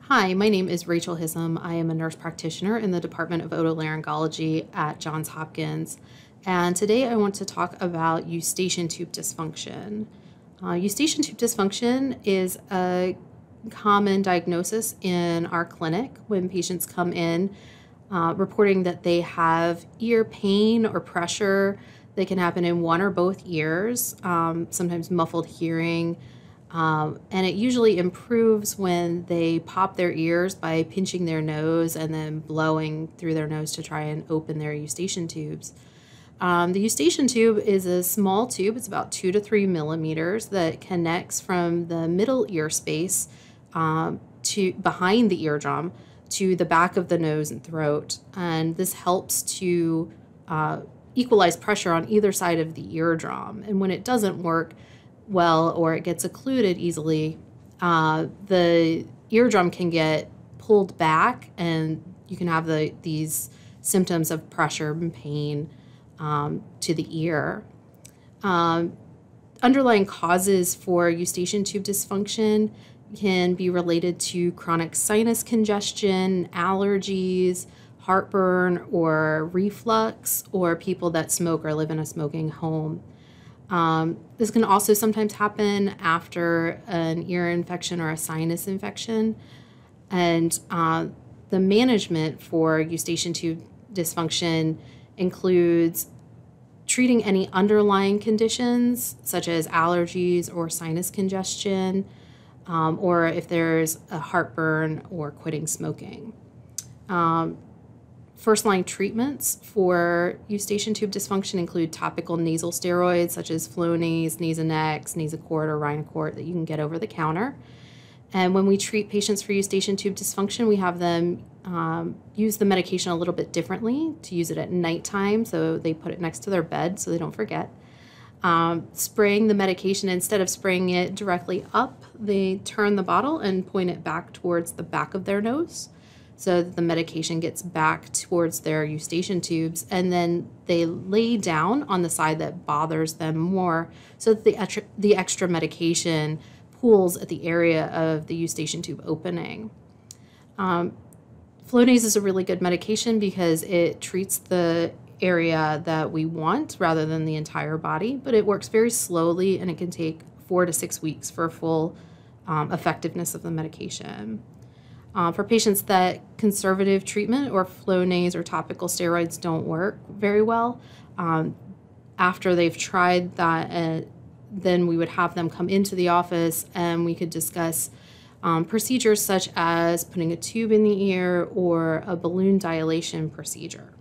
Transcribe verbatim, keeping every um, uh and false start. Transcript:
Hi, my name is Rachel Hisim. I am a nurse practitioner in the Department of Otolaryngology at Johns Hopkins. And today I want to talk about eustachian tube dysfunction. Uh, eustachian tube dysfunction is a common diagnosis in our clinic when patients come in uh, reporting that they have ear pain or pressure. They can happen in one or both ears, um, sometimes muffled hearing. Um, and it usually improves when they pop their ears by pinching their nose and then blowing through their nose to try and open their eustachian tubes. Um, the eustachian tube is a small tube. It's about two to three millimeters that connects from the middle ear space um, to behind the eardrum to the back of the nose and throat. And this helps to uh, equalize pressure on either side of the eardrum. And when it doesn't work well or it gets occluded easily, uh, the eardrum can get pulled back and you can have the these symptoms of pressure and pain um, to the ear. Um, underlying causes for eustachian tube dysfunction can be related to chronic sinus congestion, allergies, heartburn, or reflux, or people that smoke or live in a smoking home. Um, this can also sometimes happen after an ear infection or a sinus infection. And uh, the management for eustachian tube dysfunction includes treating any underlying conditions, such as allergies or sinus congestion, um, or if there's a heartburn or quitting smoking. Um, First-line treatments for eustachian tube dysfunction include topical nasal steroids such as Flonase, Nasonex, Nasacort, or Rhinocort that you can get over the counter. And when we treat patients for eustachian tube dysfunction, we have them um, use the medication a little bit differently, to use it at nighttime, so they put it next to their bed so they don't forget. Um, spraying the medication, instead of spraying it directly up, they turn the bottle and point it back towards the back of their nose, so that the medication gets back towards their eustachian tubes, and then they lay down on the side that bothers them more so that the extra, the extra medication pools at the area of the eustachian tube opening. Um, Flonase is a really good medication because it treats the area that we want rather than the entire body, but it works very slowly and it can take four to six weeks for full um, effectiveness of the medication. Uh, for patients that conservative treatment or Flonase or topical steroids don't work very well, um, after they've tried that, uh, then we would have them come into the office and we could discuss um, procedures such as putting a tube in the ear or a balloon dilation procedure.